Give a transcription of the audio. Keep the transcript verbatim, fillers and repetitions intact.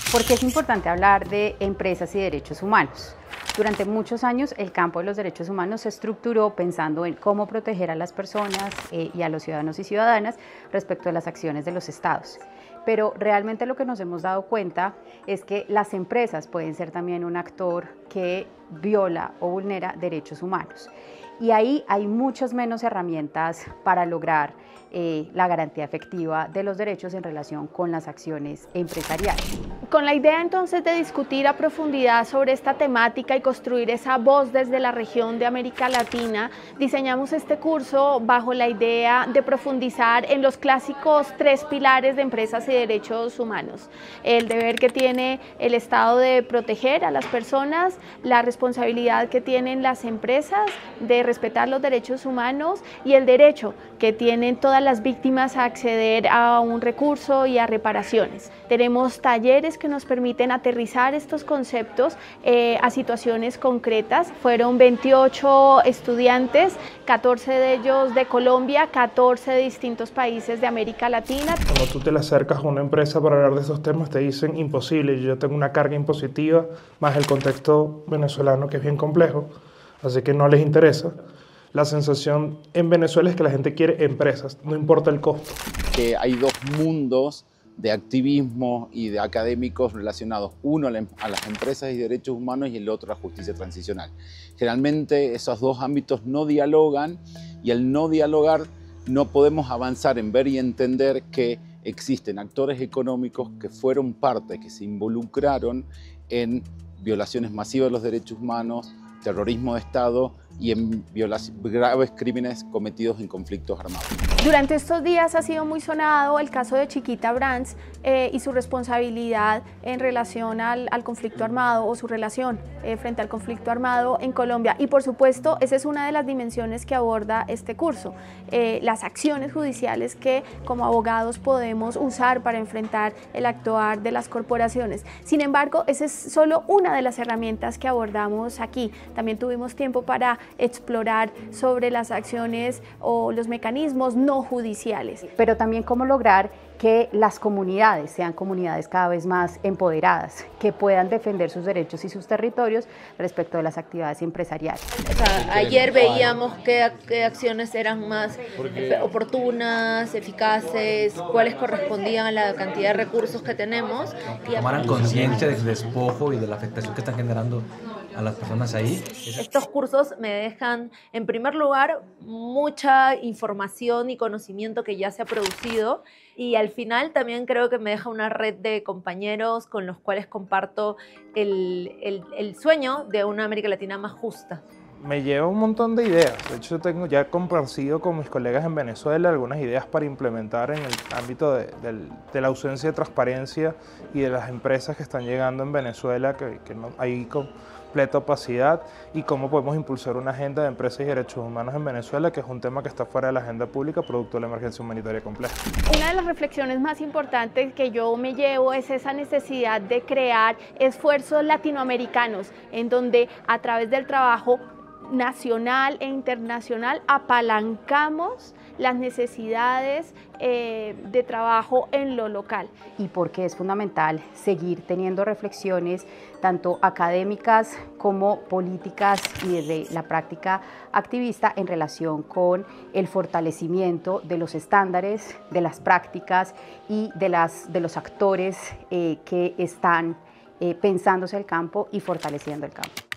¿Por qué es importante hablar de empresas y derechos humanos? Durante muchos años el campo de los derechos humanos se estructuró pensando en cómo proteger a las personas eh, y a los ciudadanos y ciudadanas respecto a las acciones de los estados. Pero realmente lo que nos hemos dado cuenta es que las empresas pueden ser también un actor que viola o vulnera derechos humanos. Y ahí hay muchas menos herramientas para lograr eh, la garantía efectiva de los derechos en relación con las acciones empresariales. Con la idea entonces de discutir a profundidad sobre esta temática y construir esa voz desde la región de América Latina, diseñamos este curso bajo la idea de profundizar en los clásicos tres pilares de empresas y derechos humanos. El deber que tiene el Estado de proteger a las personas, la responsabilidad que tienen las empresas de respetar los derechos humanos y el derecho que tienen todas las víctimas a acceder a un recurso y a reparaciones. Tenemos talleres que nos permiten aterrizar estos conceptos eh, a situaciones concretas. Fueron veintiocho estudiantes, catorce de ellos de Colombia, catorce de distintos países de América Latina. Cuando tú te le acercas a una empresa para hablar de esos temas, te dicen imposible, yo tengo una carga impositiva, más el contexto venezolano que es bien complejo, así que no les interesa. La sensación en Venezuela es que la gente quiere empresas, no importa el costo. Que hay dos mundos de activismo y de académicos relacionados, uno a las empresas y derechos humanos y el otro a la justicia transicional. Generalmente esos dos ámbitos no dialogan y al no dialogar no podemos avanzar en ver y entender que existen actores económicos que fueron parte, que se involucraron en violaciones masivas de los derechos humanos, terrorismo de Estado y en graves crímenes cometidos en conflictos armados. Durante estos días ha sido muy sonado el caso de Chiquita Brands eh, y su responsabilidad en relación al, al conflicto armado o su relación eh, frente al conflicto armado en Colombia. Y por supuesto, esa es una de las dimensiones que aborda este curso, eh, las acciones judiciales que como abogados podemos usar para enfrentar el actuar de las corporaciones. Sin embargo, esa es solo una de las herramientas que abordamos aquí. También tuvimos tiempo para explorar sobre las acciones o los mecanismos no judiciales. Pero también cómo lograr que las comunidades sean comunidades cada vez más empoderadas, que puedan defender sus derechos y sus territorios respecto de las actividades empresariales. O sea, ayer veíamos qué, qué acciones eran más oportunas, eficaces, cuáles correspondían a la cantidad de recursos que tenemos. Que tomaran conciencia del despojo y de la afectación que están generando a las personas ahí. Estos cursos me dejan, en primer lugar, mucha información y conocimiento que ya se ha producido y al final también creo que me deja una red de compañeros con los cuales comparto el, el, el sueño de una América Latina más justa. Me lleva un montón de ideas. De hecho, yo tengo ya compartido con mis colegas en Venezuela algunas ideas para implementar en el ámbito de, de, de la ausencia de transparencia y de las empresas que están llegando en Venezuela, que, que no hay completa opacidad, y cómo podemos impulsar una agenda de empresas y derechos humanos en Venezuela, que es un tema que está fuera de la agenda pública producto de la emergencia humanitaria compleja. Una de las reflexiones más importantes que yo me llevo es esa necesidad de crear esfuerzos latinoamericanos en donde a través del trabajo nacional e internacional apalancamos las necesidades eh, de trabajo en lo local. Y porque es fundamental seguir teniendo reflexiones tanto académicas como políticas y desde la práctica activista en relación con el fortalecimiento de los estándares, de las prácticas y de, las, de los actores eh, que están eh, pensándose el campo y fortaleciendo el campo.